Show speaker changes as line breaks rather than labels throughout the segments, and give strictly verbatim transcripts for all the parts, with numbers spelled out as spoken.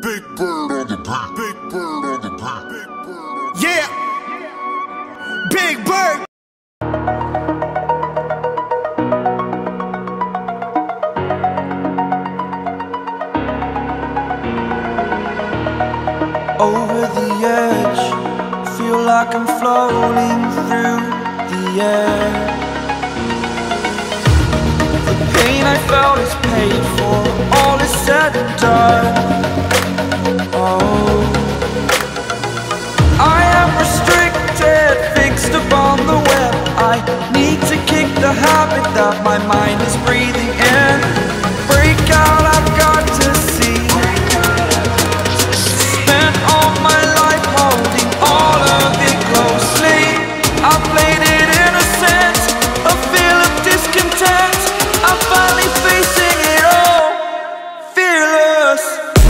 Big bird on the beat. Big bird on the beat. Big bird on the beat. Yeah. Big bird.
Over the edge, feel like I'm floating through the air. The pain I felt is paid for, all is said and done. Oh, I am restricted, fixed upon the web. I need to kick the habit that my mind is breathing in. Break out, I've got to see. Spent all my life holding all of it closely. I played it innocent, a feel of discontent. I'm finally facing it all, fearless.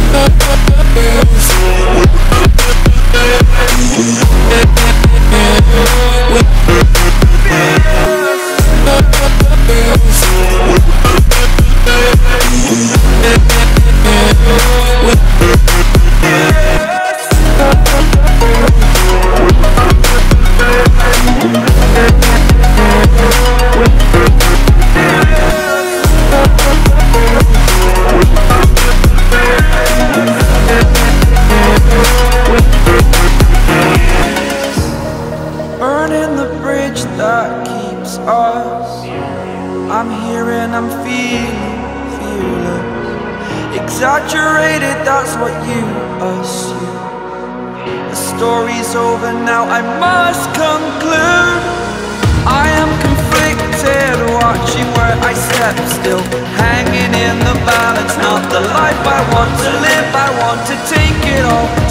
Burning the bridge that keeps us. I'm here and I'm feeling fearless. Exaggerated, that's what you assume. The story's over now, I must conclude. I am conflicted, watching where I step still, hanging in the balance. Not the life I want to live, I want to take it all.